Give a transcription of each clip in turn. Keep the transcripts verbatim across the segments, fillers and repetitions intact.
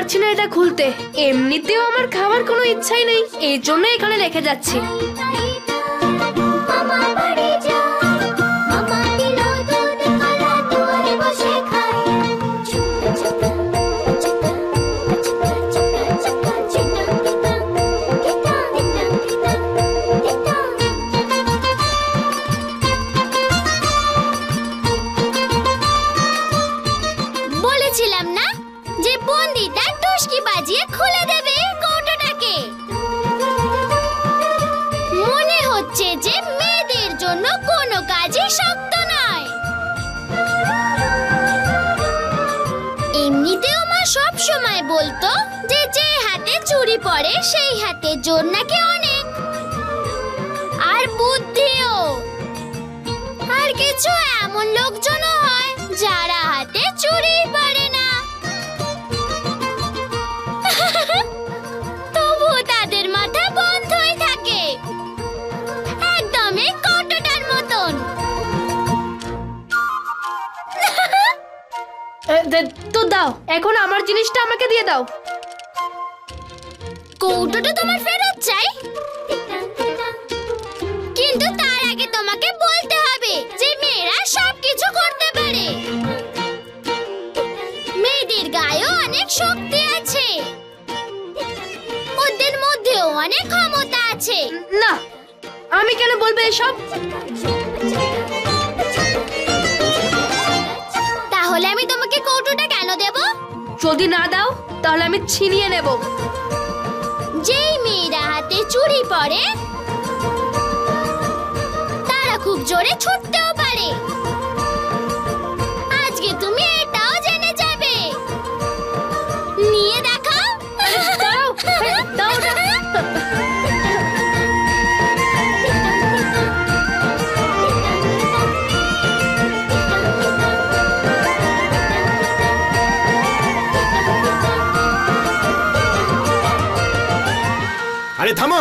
পারছি না এটা খুলতে। এমনিতেও আমার খাওয়ার কোনো ইচ্ছাই নেই, এই জন্য এখানে রেখে যাচ্ছি। বলেছিলাম না যে বন্দিটা টুসকি বাজিয়ে খুলে দেবে কৌটোটাকে। মনে হচ্ছে যে মেয়েদের জন্য কোনো কাজই শক্ত নয়। এমনিতেও মা সব সময় বলতো যে যে হাতে চুড়ি পড়ে সেই হাতে জোর নাকি অনেক, আর বুদ্ধিও। আর কিছু এমন লোকজনও হয় যারা হাতে চুড়ি পড়ে না, তবু তাদের মাথা বন্ধই থাকে, একদমই কৌটোটার মতন। তো দাও, এখন আমার জিনিসটা আমাকে দিয়ে দাও। কৌটোটা তোমার ফেরত চাই, কিন্তু তার আগে তোমাকে বলতে হবে যে মেয়েরা সবকিছু করতে পারে। মেয়েদের গায়েও অনেক শক্তি আছে, ওদের মধ্যেও অনেক ক্ষমতা আছে। না, আমি কেন বলবো এসব? তাহলে আমি তোমাকে কৌটোটা কেন দেব? যদি না দাও তাহলে আমি ছিনিয়ে নেব। যেই মেয়েরা হাতে চুড়ি পরে তারা খুব জোরে ছুটতেও পারে। আজকে তুমি এটাও জেনে যাবে। নিয়ে দেখো। দাও, দাও, দাও। আরে থামো।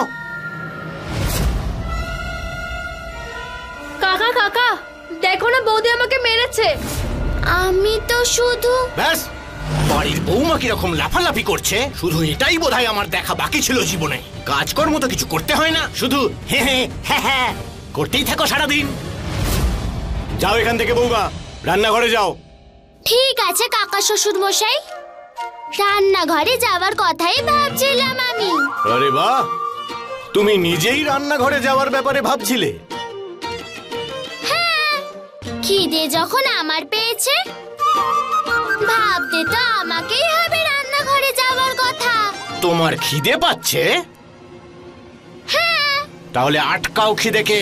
কাকা কাকা দেখো না, বৌদি আমাকে মেরেছে। আমি তো শুধু ব্যাস, বাড়ির বৌমা কিরকম লাফালাফি করছে, শুধু এটাই বোধহয় আমার দেখা বাকি ছিল জীবনে। কাজকর্ম তো কিছু করতে হয় না, শুধু হে হে হ্যাঁ হ্যাঁ করতেই থাকো সারাদিন। যাও এখান থেকে বৌমা, রান্নাঘরে যাও। ঠিক আছে কাকা শ্বশুর মশাই, রান্নাঘরে যাওয়ার কথাই ভাবছিলাম আমি। আরে বাহ, তুমি নিজেই রান্নাঘরে যাওয়ার ব্যাপারে ভাবছিলে? হ্যাঁ, খিদে যখন আমার পেয়েছে, ভাবতে তো আমাকেই হবে রান্নাঘরে যাওয়ার কথা। তোমার খিদে পাচ্ছে? হ্যাঁ। তাহলে আটকাও খিদেকে,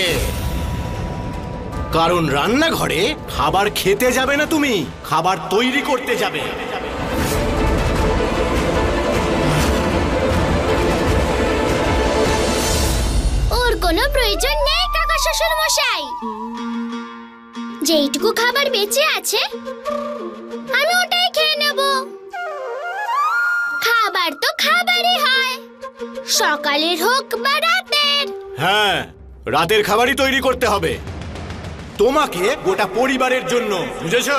কারণ রান্নাঘরে খাবার খেতে যাবে না, তুমি খাবার তৈরি করতে যাবে। ওর কোনো প্রয়োজন নেই কাকা শ্বশুর মশাই। যেইটুকু খাবার বেঁচে আছে আমি ওটাই খেয়ে নেব। খাবার তো খাবারই হয়, সকালের হোক বা রাতের। হ্যাঁ, রাতের খাবারই তৈরি করতে হবে তোমাকে, গোটা পরিবারের জন্য, বুঝেছো?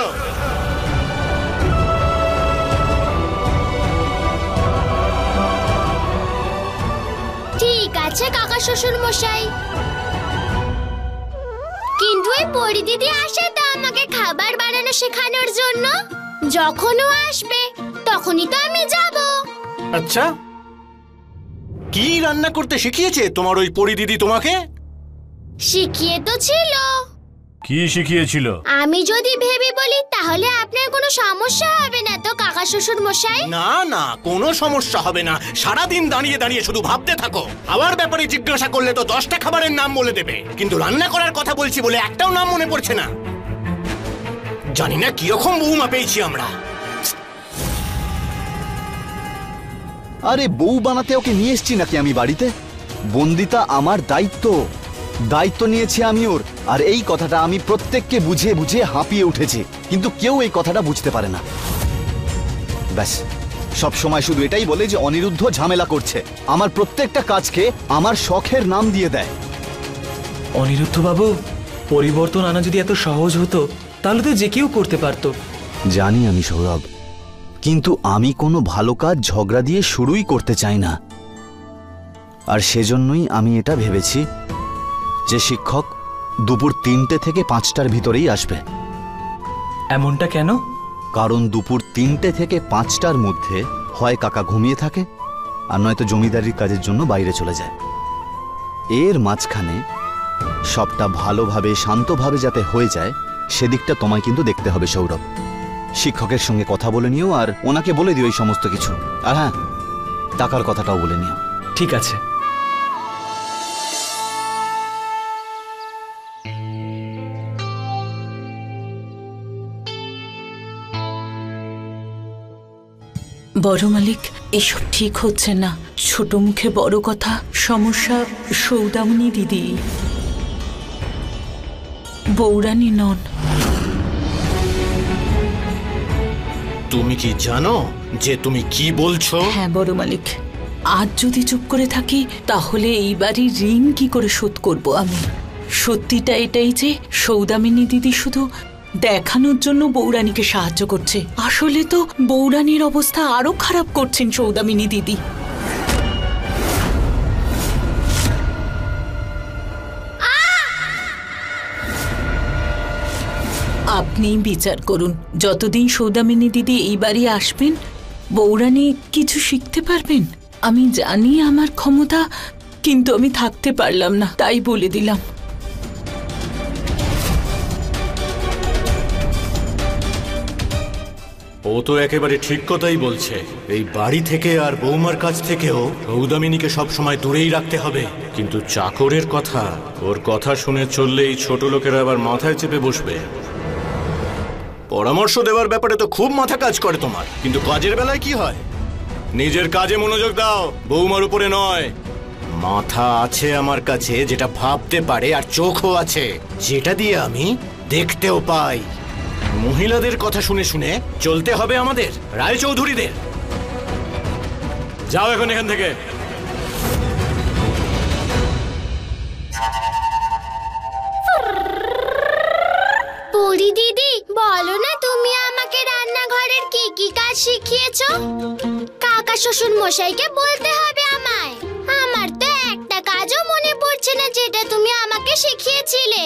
ঠিক আছে কাকা শ্বশুর মশাই, কিন্তু এই পরি দিদি আসে তো আমাকে খাবার বানানো শেখানোর জন্য। যখন ও আসবে তখনই তো আমি যাব। আচ্ছা, কি রান্না করতে শিখিয়েছে তোমার ওই পরি দিদি তোমাকে? শিখিয়ে তো ছিল। কি শিখিয়েছিল? আমি যদি ভেবে বলি তাহলে আপনার কোনো সমস্যা হবে না তো কাকা শ্বশুর মশাই? না না, কোনো সমস্যা হবে না। সারাদিন দাঁড়িয়ে দাঁড়িয়ে শুধু ভাবতে থাকো। আবার ব্যাপারে জিজ্ঞাসা করলে তো দশটা খাবারের নাম বলে দেবে, কিন্তু রান্না করার কথা বলছি বলে একটাও নাম মনে পড়ছে না। জানি না কিরকম বৌমা পেয়েছি আমরা। আরে বউ বানাতে ওকে নিয়ে এসছি নাকি আমি বাড়িতে? বন্দিতা আমার দায়িত্ব, দায়িত্ব নিয়েছি আমি ওর। আর এই কথাটা আমি প্রত্যেককে বুঝিয়ে বুঝিয়ে হাঁপিয়ে উঠেছি, কিন্তু কেউ এই কথাটা বুঝতে পারে না। ব্যাস, সব সময় শুধু এটাই বলে যে অনিরুদ্ধ ঝামেলা করছে, আমার প্রত্যেকটা কাজকে আমার শখের নাম দিয়ে দেয়। অনিরুদ্ধ বাবু, পরিবর্তন আনা যদি এত সহজ হতো তাহলে তো যে কেউ করতে পারতো। জানি আমি সৌরভ, কিন্তু আমি কোনো ভালো কাজ ঝগড়া দিয়ে শুরুই করতে চাই না। আর সেজন্যই আমি এটা ভেবেছি যে শিক্ষক দুপুর তিনটে থেকে পাঁচটার ভিতরেই আসবে। এমনটা কেন? কারণ দুপুর তিনটে থেকে পাঁচটার মধ্যে হয় কাকা ঘুমিয়ে থাকে, আর নয়তো জমিদারির কাজের জন্য বাইরে চলে যায়। এর মাঝখানে সবটা ভালোভাবে শান্তভাবে যাতে হয়ে যায় সেদিকটা তোমায় কিন্তু দেখতে হবে সৌরভ। শিক্ষকের সঙ্গে কথা বলে নিও আর ওনাকে বলে দিও এই সমস্ত কিছু। আর হ্যাঁ, টাকার কথাটাও বলে নিও। ঠিক আছে। বড় মালিক, এসব ঠিক হচ্ছে না। ছোট মুখে বড় কথা। সমস্যা সৌদামিনী দিদি, বৌরানী নন। তুমি কি জানো যে তুমি কি বলছো? হ্যাঁ বড় মালিক, আজ যদি চুপ করে থাকি তাহলে এই বাড়ির ঋণ কি করে শোধ করব আমি? সত্যিটা এটাই যে সৌদামিনী দিদি শুধু দেখানোর জন্য বৌরানীকে সাহায্য করছে। আসলে তো বৌরানীর অবস্থা আরো খারাপ করছেন সৌদামিনী দিদি। আপনি বিচার করুন, যতদিন সৌদামিনী দিদি এই বাড়ি আসবেন বৌরানী কিছু শিখতে পারবেন। আমি জানি আমার ক্ষমতা, কিন্তু আমি থাকতে পারলাম না, তাই বলে দিলাম। ও তো একেবারে ঠিক কথাই বলছে। এই বাড়ি থেকে আর বৌমার কাছ থেকেও সৌদামিনীকে সবসময় দূরেই রাখতে হবে। কিন্তু চাকরের কথা, ওর কথা শুনে চললে এই ছোট লোকেরা আবার মাথায় চেপে বসবে। পরামর্শ দেওয়ার ব্যাপারে তো খুব মাথা কাজ করে তোমার, কিন্তু কাজের বেলায় কি হয়? নিজের কাজে মনোযোগ দাও, বৌমার উপরে নয়। মাথা আছে আমার কাছে যেটা ভাবতে পারে, আর চোখও আছে যেটা দিয়ে আমি দেখতেও পাই। মহিলাদের কথা শুনে শুনে চলতে হবে আমাদের, রায়চৌধুরীদের। যাও এখন এখান থেকে। পরি দিদি, বলো না তুমি আমাকে রান্নাঘরের কি কি কাজ শিখিয়েছো? কাকা শ্বশুর মশাইকে বলতে হবে আমায়। আমার তো একটা কাজও মনে পড়ছে না যেটা তুমি আমাকে শিখিয়েছিলে।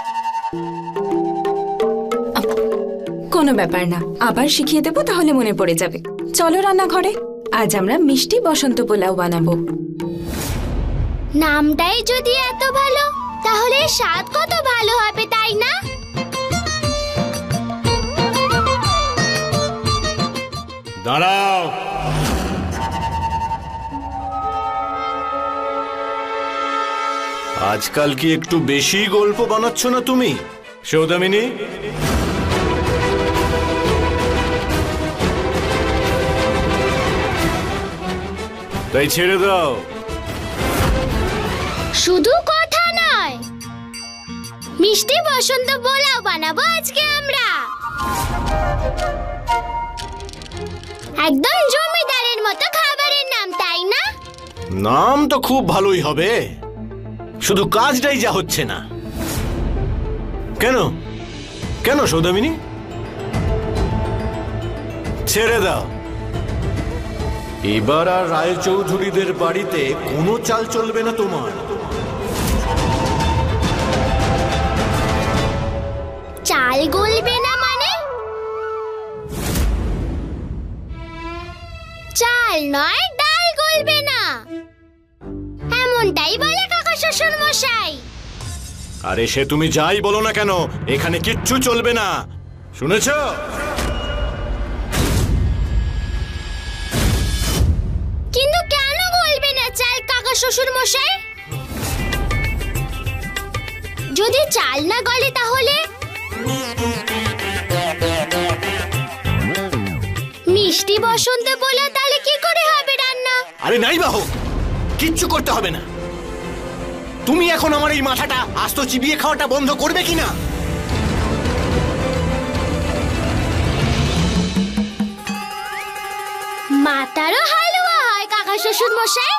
কোনো ব্যাপার না, আবার শিখিয়ে দেবো, তাহলে মনে পড়ে যাবে। চলো রান্নাঘরে, আজ আমরা মিষ্টি বসন্ত পোলাও বানাবো। নামটাই যদি এত ভালো, তাহলে স্বাদ কত ভালো হবে, তাই না? দাঁড়াও। আজকাল কি একটু বেশি গল্প বানাচ্ছ না তুমি সৌদামিনী? তাই ছেড়ে দাও। শুধু কথা নয়, মিষ্টি বসন্ত পোলাও বানাবো আজকে আমরা। একদম জমিদারের মতো খাবারের নাম, তাই না? নাম তো খুব ভালোই হবে, শুধু কাজটাই যা হচ্ছে না। কেন কেন সৌদামিনী? ছেড়ে দাও। এবার আর রায়চৌধুরীদের বাড়িতে কোনো চাল চলবে না তোমার। চাল গলবে না মানে? চাল নয়, ডাল গলবে না, এমনটাই বলে কাকা শ্বশুর মশাই। আরে সে তুমি যাই বলো না কেন, এখানে কিচ্ছু চলবে না, শুনেছ? কিন্তু কেন গলবে না চাল কাকা শ্বশুর মশাই? যদি চাল না গলে তাহলে মিষ্টি বসন্ত পোলাও তাহলে কি করে হবে রান্না? আরে নাই বাহু, কিচ্ছু করতে হবে না। তুমি এখন আমার এই মাথাটা আস্ত চিবিয়ে খাওয়াটা বন্ধ করবে কিনা? মাথারও হালুয়া হয় কাকা শ্বশুর মশাই?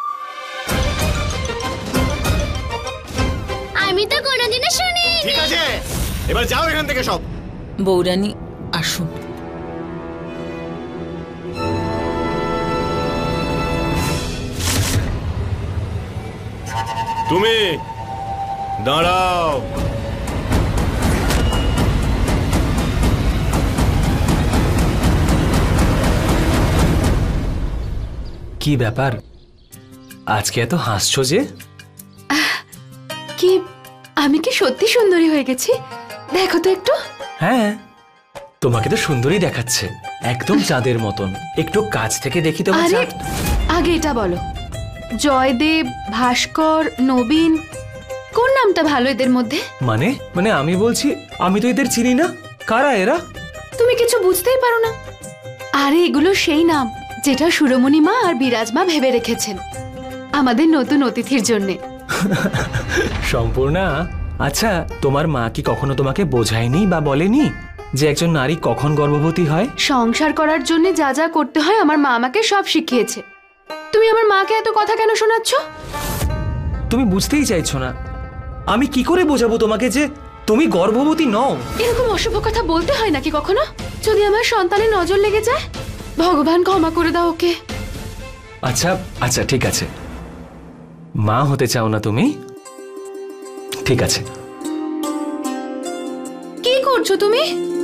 আমি তো কোনোদিনও শুনিনি। ঠিক আছে, এবার যাও এখান থেকে সব। বৌরানী আসুন। তুমি দাঁড়াও। কি ব্যাপার, আজকে এত হাসছো যে? কি আমি কি সত্যি সুন্দরী হয়ে গেছি? দেখো তো একটু। হ্যাঁ, তোমাকে তো সুন্দরী দেখাচ্ছে, একদম চাঁদের মতন। একটু কাছ থেকে দেখি তোমার আরে চাঁদ। আগে এটা বলো, জয়দেব, ভাস্কর, নবীন, কোন নামটা ভালো এদের মধ্যে? মানে মানে আমি বলছি, আমি তো এদের চিনি না। কারা এরা? তুমি কিছু বুঝতেই পারো না? আরে এগুলো সেই নাম যেটা সুরমণি মা আর বিরাজ মা ভেবে রেখেছেন আমাদের নতুন অতিথির জন্যে। সম্পূর্ণা, আচ্ছা তোমার মা কি কখনো তোমাকে বোঝায়নি বা বলেনি যে একজন নারী কখন গর্ভবতী হয়? সংসার করার জন্য যা যা করতে হয় আমার মা আমাকে সব শিখিয়েছে। তুমি আমার মাকে এত কথা কেন শোনাচ্ছ? তুমি বুঝতেই চাইছো না। আমি কি করে বোঝাবো তোমাকে যে তুমি গর্ভবতী নও? এরকম অশুভ কথা বলতে হয় নাকি কখনো? যদি আমার সন্তানের নজর লেগে যায়, ভগবান ক্ষমা করে দাও ওকে। আচ্ছা আচ্ছা ঠিক আছে, মা হতে চাও না তুমি? ঠিক আছে। কি করছো তুমি?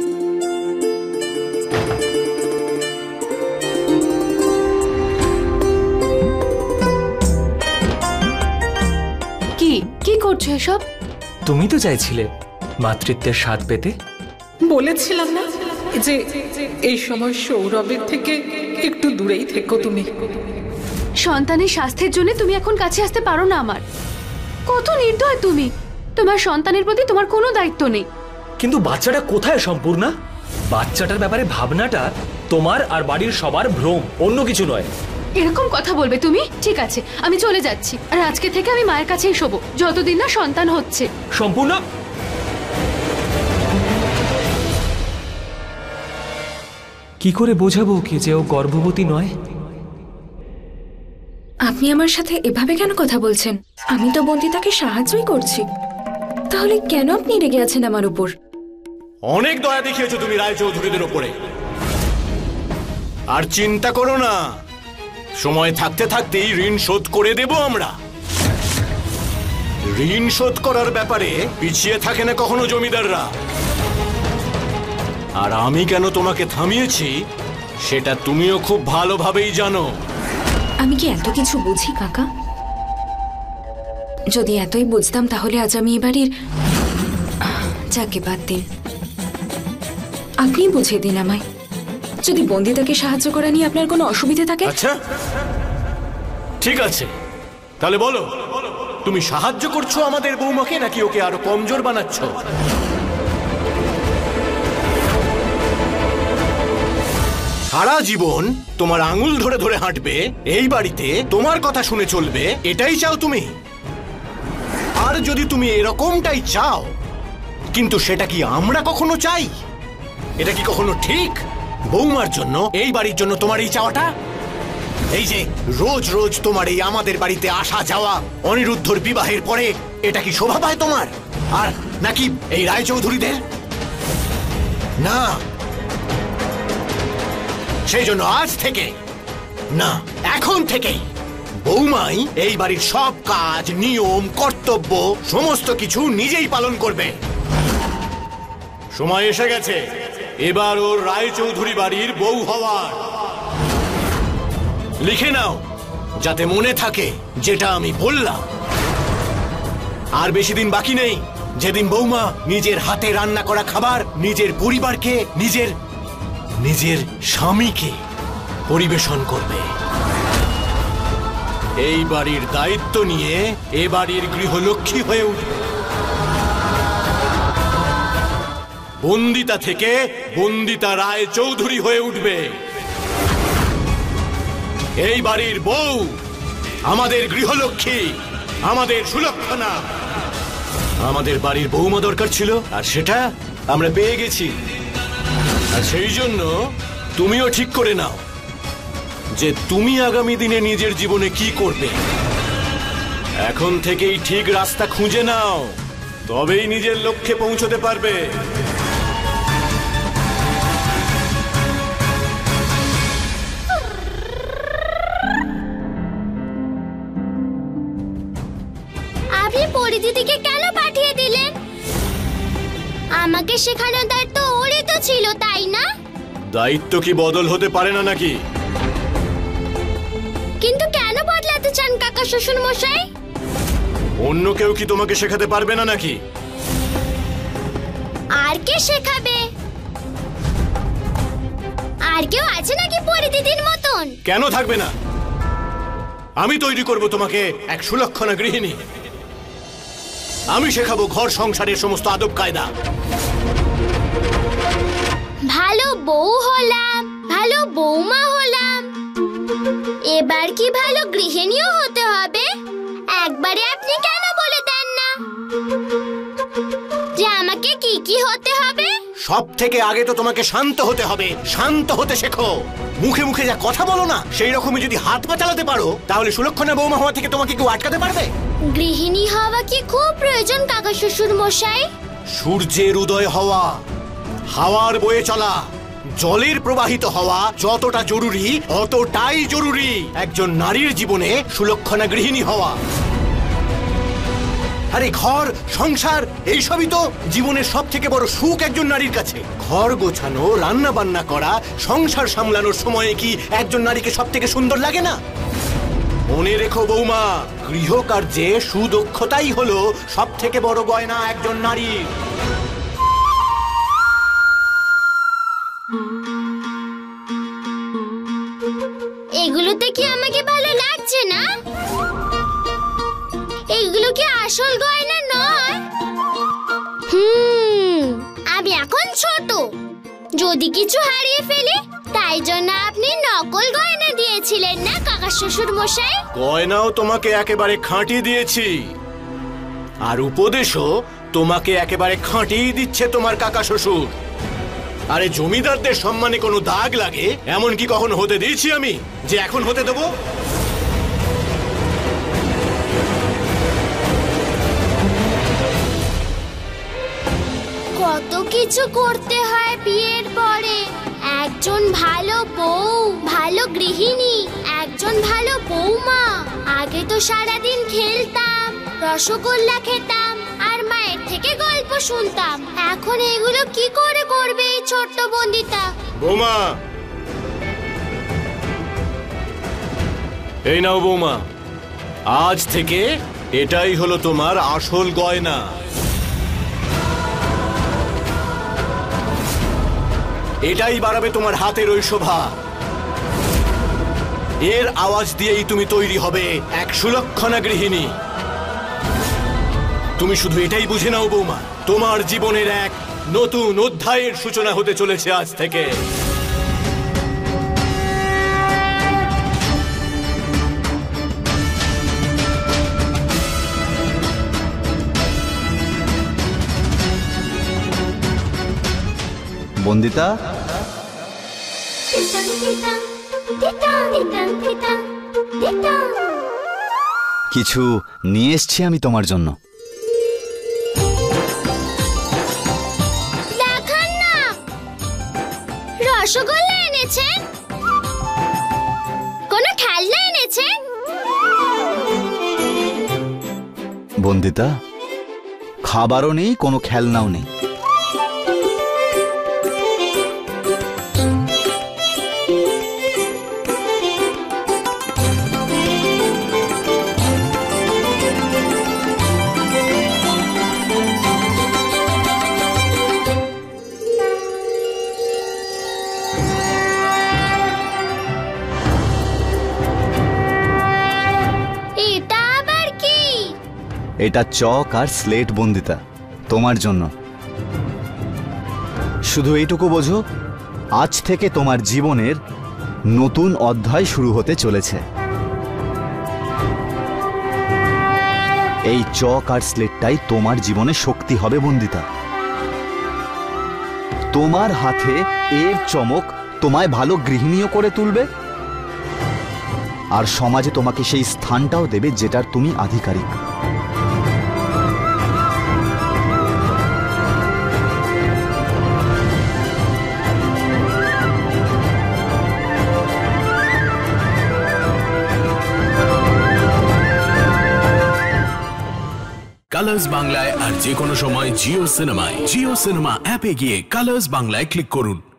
কি কি করছো এসব? তুমি তো চাইছিলে মাতৃত্বের স্বাদ পেতে। বলেছিলাম না যে এই সময় সৌরভের থেকে একটু দূরেই থেকো তুমি। সন্তানের স্বাস্থ্যের জন্য তুমি এখন কাছে আসতে পারো না আমার। কত নির্দয় তুমি! তোমার সন্তানের প্রতি তোমার কোনো দায়িত্ব নেই। কিন্তু বাচ্চাটা কোথায় সম্পূর্ণা? বাচ্চাটার ব্যাপারে ভাবনাটা তোমার আর বাড়ির সবার ভ্রম, অন্য কিছু নয়। এরকম কথা বলবে তুমি? ঠিক আছে, আমি চলে যাচ্ছি। আর আজকে থেকে আমি মায়ের কাছেই শোবো যতদিন না সন্তান হচ্ছে। সম্পূর্ণা, কি করে বোঝাবো ওকে যে ও গর্ভবতী নয়? আপনি আমার সাথে এভাবে কেন কথা বলছেন? আমি তো বন্দিতাকে সাহায্যই করছি, তাহলে কেন আপনি রেগে আছেন আমার উপর? অনেক দয়া দেখিয়েছো তুমি রায়চৌধুরীদের ওপরে। আর চিন্তা করো না, সময় থাকতে থাকতেই ঋণ শোধ করে দেব আমরা। ঋণ শোধ করার ব্যাপারে পিছিয়ে থাকে না কখনো জমিদাররা। আর আমি কেন তোমাকে থামিয়েছি সেটা তুমিও খুব ভালোভাবেই জানো। আমি কি এত কিছু বুঝি কাকা? যদি এতই বুঝতাম তাহলে আজ আমি এবারের যাকে বাদ দিন, আপনি বুঝিয়ে দিন আমায়। যদি বন্দিতাকে সাহায্য করা নিয়ে আপনার কোনো অসুবিধা থাকে। আচ্ছা ঠিক আছে, তাহলে বলো তুমি সাহায্য করছো আমাদের বৌমাকে নাকি ওকে আরো কমজোর বানাচ্ছ? সারা জীবন তোমার আঙুল ধরে ধরে হাঁটবে, এই বাড়িতে তোমার কথা শুনে চলবে, এটাই চাও তুমি? আর যদি তুমি এরকমটাই চাও, কিন্তু সেটা কি আমরা কখনো চাই? এটা কি কখনো ঠিক? বৌমার জন্য, এই বাড়ির জন্য তোমার এই চাওয়াটা? এই যে রোজ রোজ তোমার এই আমাদের বাড়িতে আসা যাওয়া, অনিরুদ্ধর বিবাহের পরে, এটা কি শোভা পায় তোমার? আর নাকি এই রায়চৌধুরীদের? না, সেই জন্য আজ থেকে না, এখন থেকেই বৌমাই এই বাড়ির সব কাজ, নিয়ম, কর্তব্য সমস্ত কিছু নিজেই পালন করবে। সময় এসে গেছে এবার ওর রায়চৌধুরী বাড়ির বউ হওয়ার। লিখে নাও যাতে মনে থাকে যেটা আমি বললাম। আর বেশি দিন বাকি নেই যেদিন বৌমা নিজের হাতে রান্না করা খাবার নিজের পরিবারকে, নিজের নিজের স্বামীকে পরিবেশন করবে। এই বাড়ির দায়িত্ব নিয়ে এ বাড়ির গৃহলক্ষ্মী হয়ে উঠবে। বন্দিতা থেকে বন্দিতা রায়চৌধুরী হয়ে উঠবে। এই বাড়ির বউ আমাদের গৃহলক্ষ্মী, আমাদের সুলক্ষণা। আমাদের বাড়ির বৌমা দরকার ছিল, আর সেটা আমরা পেয়ে গেছি। আর সেই জন্য তুমিও ঠিক করে নাও যে তুমি আগামী দিনে নিজের জীবনে কি করবে। এখন থেকেই ঠিক রাস্তা খুঁজে নাও, তবেই নিজের লক্ষ্যে পৌঁছতে পারবে। পরিদিদিকে কেন পাঠিয়ে দিলেন? আমাকে শেখানোর দায়িত্ব ওরই তো ছিল, তাই না? দায়িত্ব কি বদল হতে পারে না নাকি? কিন্তু কেন বদলাতে চান কাকা শ্বশুর মশাই? অন্য কেউ কি তোমাকে শেখাতে পারবে না নাকি? আর কে শেখাবে? আর কেউ আছে নাকি পরিদিদির মতন? কেন থাকবে না? আমি তৈরি করব তোমাকে এক সুলক্ষণা গৃহিণী। আমি শেখাবো ঘর সংসারের সমস্ত আদব কায়দা। ভালো বউ হলাম, ভালো বৌমা হলাম, এবার কি ভালো গৃহিণীও হতে হবে? একবারে আপনি কেন বলে দেন না যে আমাকে কি কি হতে হবে? সব থেকে আগে তো তোমাকে শান্ত হতে হবে। শান্ত হতে শেখো। মুখে মুখে যা কথা বলো না, সেই রকমই যদি হাত পা চালাতে পারো, তাহলে সুলক্ষণা বৌমা হওয়া থেকে তোমাকে কেউ আটকাতে পারবে? গৃহিণী হওয়া কি খুব প্রয়োজন কাকা শ্বশুর মশাই? সূর্যের উদয় হওয়া, হাওয়ার বয়ে চলা, জলের প্রবাহিত হওয়া যতটা জরুরি, অতটাই জরুরি একজন নারীর জীবনে সুলক্ষণা গৃহিণী হওয়া। আরে ঘর সংসার এইসবই তো জীবনের সব থেকে বড় সুখ একজন নারীর কাছে। ঘর গোছানো, রান্না বান্না করা, সংসার সামলানোর সময়ে কি একজন নারীকে সব থেকে সুন্দর লাগে না? মনে রেখো বৌমা, গৃহকার্যে সুদক্ষতাই হলো সব থেকে বড় গয়না একজন নারীর। এগুলোতে কি আমাকে ভালো লাগছে না? এগুলো কি আসল গয়না নয়? হুম, আমি এখন ছোট, যদি কিছু হারিয়ে ফেলি, তাই জন্য আপনি নকল গয়না দিয়েছিলেন না কাকা শ্বশুর মশাই? গয়নাও তোমাকে একেবারে খাঁটি দিয়েছি, আর উপদেশও তোমাকে একেবারে খাঁটিই দিচ্ছে তোমার কাকা শ্বশুর। আরে জমিদারদের সম্মানে কোনো দাগ লাগে এমন কি কখনো হতে দিয়েছি আমি, যে এখন হতে দেবো? কত কিছু করতে হয় বিয়ের পরে। একজন ভালো বউ, ভালো গৃহিণী, একজন ভালো বৌমা। আগে তো সারাদিন খেলতাম, রসগোল্লা খেতাম, আর মায়ের থেকে গল্প শুনতাম। এখন এগুলো কি করে করবে এই ছোট্ট বন্দিতা? বৌমা, এই নাও বৌমা, আজ থেকে এটাই হলো তোমার আসল গয়না। এটাই বাড়াবে তোমার হাতের ওই শোভা। এর আওয়াজ দিয়েই তুমি তৈরি হবে এক সুলক্ষণা গৃহিণী। তুমি শুধু এটাই বুঝে নাও বৌমা, তোমার জীবনের এক নতুন অধ্যায়ের সূচনা হতে চলেছে আজ থেকে। বন্দিতা, কিছু নিয়ে এসছি আমি তোমার জন্য। দেখান না, রসগোল্লা এনেছেন? কোন খেলনা এনেছেন? বন্দিতা, খাবারও নেই, কোনো খেলনাও নেই। এটা চক আর স্লেট বন্দিতা, তোমার জন্য। শুধু এইটুকু বোঝো, আজ থেকে তোমার জীবনের নতুন অধ্যায় শুরু হতে চলেছে। এই চক আর স্লেটটাই তোমার জীবনে শক্তি হবে বন্দিতা। তোমার হাতে এর চমক তোমায় ভালো গৃহিণীও করে তুলবে, আর সমাজে তোমাকে সেই স্থানটাও দেবে যেটার তুমি আধিকারিক। কাল কালার্স বাংলায় আর যে কোনো সময় জিও সিনেমায়। জিও সিনেমা অ্যাপে গিয়ে কালার্স বাংলায় ক্লিক করুন।